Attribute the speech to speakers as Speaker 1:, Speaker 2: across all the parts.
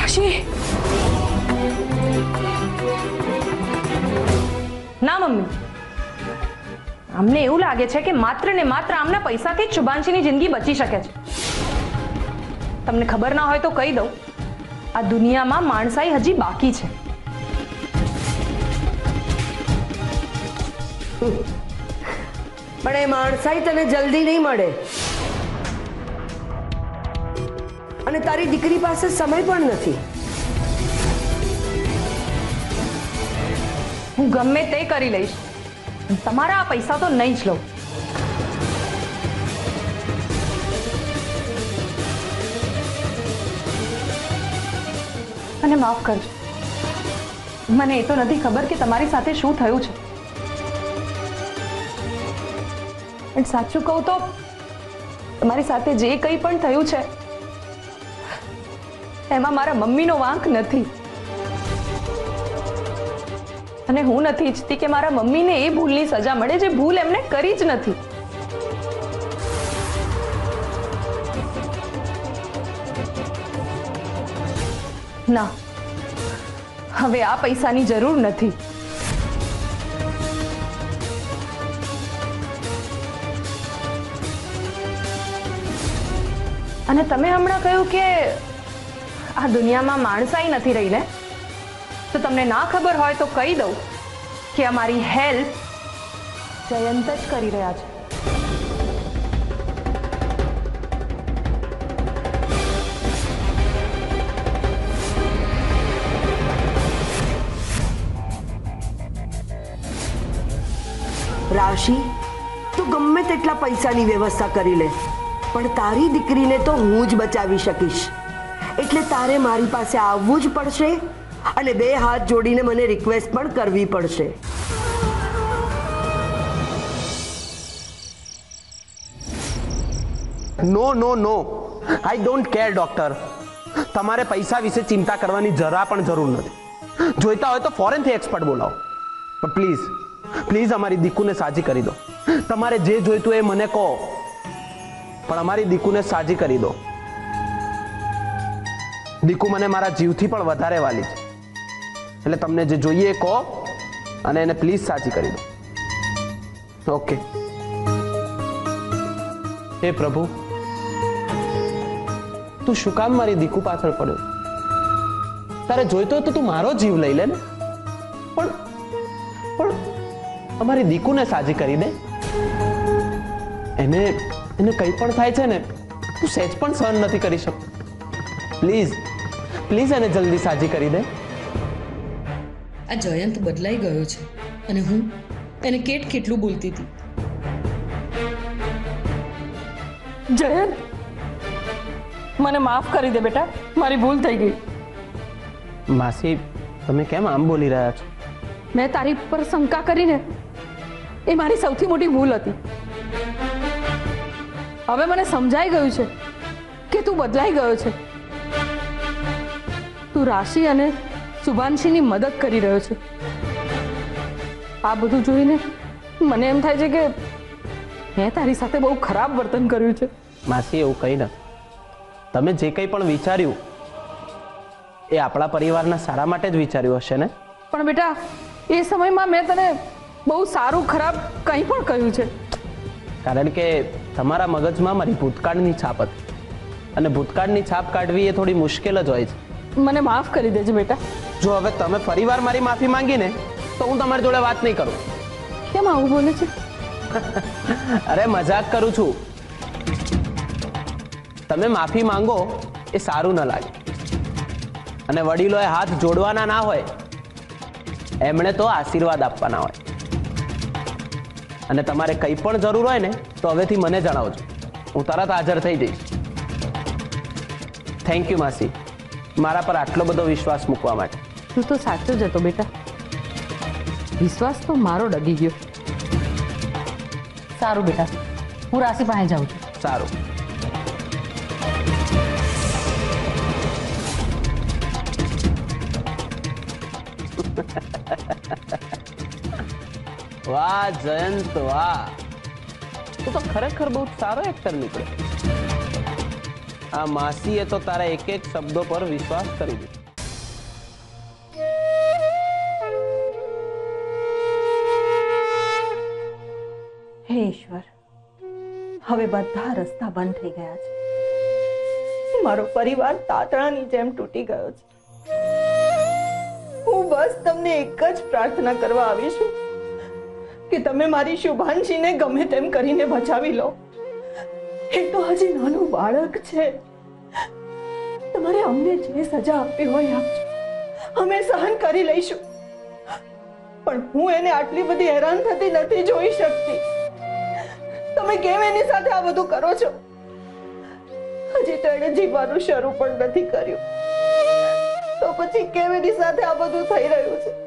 Speaker 1: રાશિ, ના મમ્મી, અમને એવું લાગે છે કે માત્ર ને માત્ર આમના પૈસાથી જ શુભાંશીની જિંદગી બચી શકે છે. તમને ખબર ના હોય તો કહી દઉં, આ દુનિયામાં માણસાઈ હજી બાકી છે.
Speaker 2: પણ એ માણસાઈ તને જલ્દી નહીં મળે, અને તારી દીકરી પાસે સમય પણ નથી.
Speaker 1: હું ગમે તે કરી લઈશ, તમારા આ પૈસા તો નહીં જ લઉં. મને માફ કરજો, મને એ તો નથી ખબર કે તમારી સાથે શું થયું છે. પણ સાચું કહું તો તમારી સાથે જે કંઈ પણ થયું છે એમાં મારા મમ્મીનો વાંક નથી, અને હું નથી ઈચ્છતી કે મારા મમ્મીને એ ભૂલની સજા મળે જે ભૂલ એમને કરી જ નથી. ના, હવે આ પૈસાની જરૂર નથી. અને તમે હમણાં કહ્યું કે આ દુનિયામાં માણસાઈ નથી રહી ને, તો તમને ના ખબર હોય તો કહી દઉં કે અમારી હેલ્પ જયંત જ કરી રહ્યા છે.
Speaker 2: રાશિ, તું ગમે તેટલા પૈસાની વ્યવસ્થા કરી લે, પણ તારી દીકરીને તો હું જ બચાવી શકીશ. એટલે તારે મારી પાસે આવવું જ પડશે, અને બે હાથ જોડીને મને રિક્વેસ્ટ પણ કરવી પડશે.
Speaker 3: No no no, I don't care doctor. તમારે પૈસા વિશે ચિંતા કરવાની જરા પણ જરૂર નથી. જોઈતા હોય તો ફોરેનથી એક્સપર્ટ બોલાવો, પણ પ્લીઝ પ્લીઝ અમારી દીકુને સાજી કરી દો. તમારે જે જોઈતું એ મને કહો, પણ અમારી દીકુને સાજી કરી દો. દીકુ મને મારા જીવથી પણ વધારે વાલી છે, એટલે તમને જે જોઈએ એ કહો, અને એને પ્લીઝ સાજી કરી દો. ઓકે. હે પ્રભુ, તું શું કામ મારી દીકુ પાછળ પડ્યો? તારે જોઈતો હોય તો તું મારો જીવ લઈ લે ને, પણ પણ અમારી દીકુને સાજી કરી દે. એને એને કંઈ પણ થાય છે ને, તું સહેજ પણ સહન નથી કરી શકતો. પ્લીઝ પ્લીઝ એને જલ્દી સાજી કરી દે.
Speaker 4: આ જયંત બદલાઈ ગયો છે, અને હું એને કેટલું બોલતી હતી.
Speaker 1: જયંત, મને માફ કરી દે બેટા, મારી ભૂલ થઈ ગઈ.
Speaker 3: માસી, તમે કેમ આમ બોલી રહ્યા છો?
Speaker 1: મેં તારી પર શંકા કરીને એ મારી સૌથી મોટી ભૂલ હતી. હવે મને સમજાઈ ગયું છે કે તું બદલાઈ ગયો છે. તું રાશિ અને શુભાંશીની મદદ કરી રહ્યો છે. આ બધું જોઈને મને એમ થાય છે કે મેં તારી સાથે બહુ ખરાબ વર્તન કર્યું છે.
Speaker 3: માસી, એવું કંઈ નથી. તમે જે કંઈ પણ વિચાર્યું એ આપણા પરિવારના સારા માટે જ વિચાર્યું હશે ને?
Speaker 1: પણ બેટા, એ સમયમાં મેં તને બહુ સારું ખરાબ કંઈ પણ કહ્યું છે.
Speaker 3: કારણ કે તમારા મગજમાં મારી ભૂતકાળની છાપ હતી, અને ભૂતકાળની છાપ કાઢવી એ થોડી મુશ્કેલ જ હોય છે.
Speaker 1: મને માફ કરી દેજે બેટા.
Speaker 3: જો હવે તમે ફરીવાર મારી માફી માંગીને તો હું તમારી જોડે વાત નહીં કરું.
Speaker 1: કેમ આવું બોલે છે?
Speaker 3: અરે મજાક કરું છું. તમે માફી માંગો એ સારું ન લાગે, અને વડીલોએ હાથ જોડવાના ના હોય, એમણે તો આશીર્વાદ આપવાના હોય. અને તમારે કંઈ પણ જરૂર હોય ને તો હવેથી મને જણાવજો, હું તરત હાજર થઈ જઈશ. થેન્ક યુ માસી, મારા પર આટલો બધો વિશ્વાસ મૂકવા માટે.
Speaker 1: તું તો સાચો જ હતો બેટા. વિશ્વાસ તો મારો ડગી ગયો. સારું બેટા, હું રાશિ પાસે જાઉં છું.
Speaker 3: સારું. વાહ જયંત, વાહ! તું તો ખરેખર બહુ સારો એક્ટર નીકળ્યો. આ માસીએ તો તારા એક એક શબ્દો પર વિશ્વાસ કરી દીધો.
Speaker 1: હે ઈશ્વર, હવે બધા રસ્તા બંધ થઈ ગયા છે. મારો પરિવાર તાતણાની જેમ તૂટી ગયો છે. હું બસ તમને એક જ પ્રાર્થના કરવા આવી છું કે તમે મારી શુભાંશીને ગમે તેમ કરીને બચાવી લો. એ તો હજી નાનું બાળક છે. તમારે અમને જે સજા આપવી હોય આપજો, અમે સહન કરી લઈશું. પણ હું એને આટલી બધી હેરાન થતી નથી જોઈ શકતી. તમે કેમ એની સાથે આ બધું કરો છો? હજી તો એને જીવવાનું શરૂ પણ નથી કર્યું, તો પછી કેમ એની સાથે આ બધું થઈ રહ્યું છે?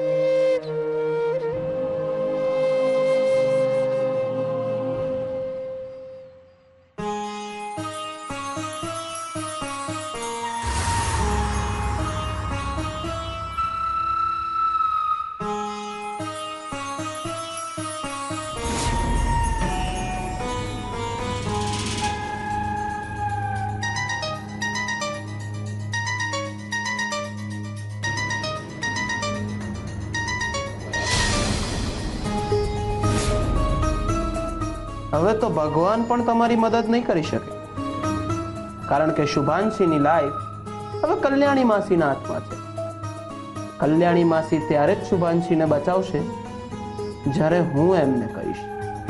Speaker 3: હવે તો ભગવાન પણ તમારી મદદ નહીં કરી શકે, કારણ કે શુભાંશીની લાઈફ હવે કલ્યાણી માસીના હાથમાં છે. કલ્યાણી માસી ત્યારે જ શુભાંશીને બચાવશે જ્યારે હું એમને કહીશ.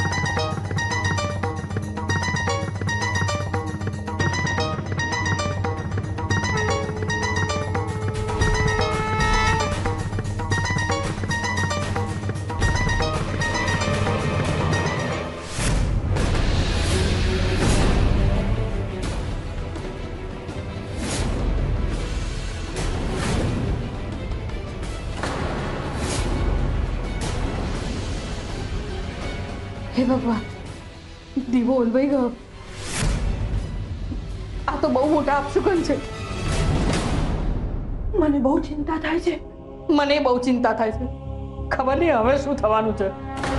Speaker 1: હે ભગવાન, દીવો ઓલવાઈ ગયો. આ તો બહુ મોટા અપશુકન છે. મને બહુ ચિંતા થાય છે. મને બહુ ચિંતા થાય છે. ખબર નહીં હવે શું થવાનું છે.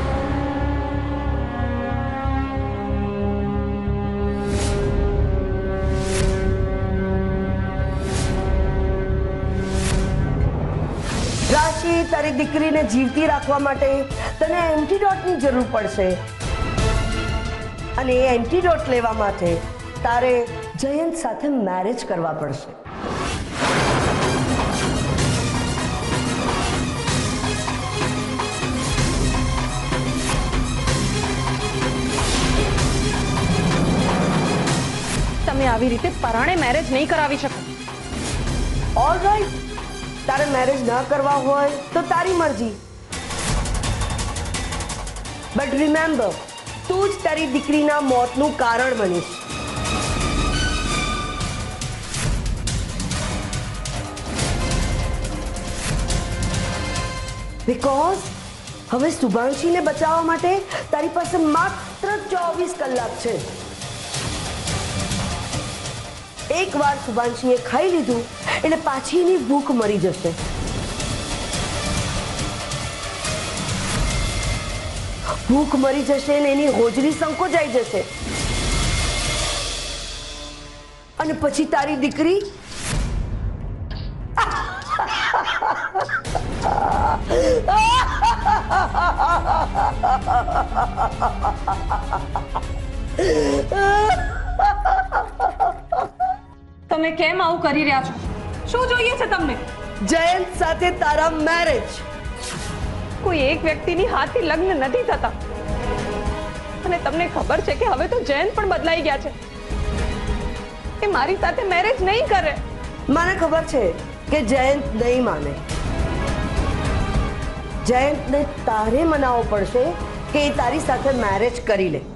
Speaker 2: રાશિ, તારી દીકરીને જીવતી રાખવા માટે તને એન્ટીડોટની જરૂર પડશે, અને એ એન્ટીડોટ લેવા માટે તારે જયંત સાથે મેરેજ કરવા પડશે.
Speaker 1: તમે આવી રીતે પરાણે મેરેજ નહીં કરાવી શકો.
Speaker 2: ઓલરાઈટ, તારે મેરેજ ન કરવા હોય તો તારી મરજી, બટ રિમેમ્બર, તું જ તારી દીકરીના મોતનું કારણ બનીશ. બીકોઝ હવે શુભાંશીને બચાવવા માટે તારી પાસે માત્ર 24 કલાક છે. એકવાર શુભાંશીએ ખાઈ લીધું એટલે પાછી એની ભૂખ મરી જશે. ભૂખ મરી જશે ને એની હોજરી સંકોચાઈ જશે, અને પછી તારી દીકરી
Speaker 1: તમે કેમ આવું કરી રહ્યા છો? શું જોઈએ છે તમને?
Speaker 2: જયંત સાથે તારા મેરેજ.
Speaker 1: કોઈ એક વ્યક્તિની હાથથી લગ્ન નથી થતા, અને તમને ખબર છે કે હવે તો જયંત પણ બદલાઈ ગયા છે. એ મારી સાથે મેરેજ નહીં કરે.
Speaker 2: મને ખબર છે કે જયંત નહીં માને. જયંતને તારે મનાવવો પડશે કે એ તારી સાથે મેરેજ કરી લે.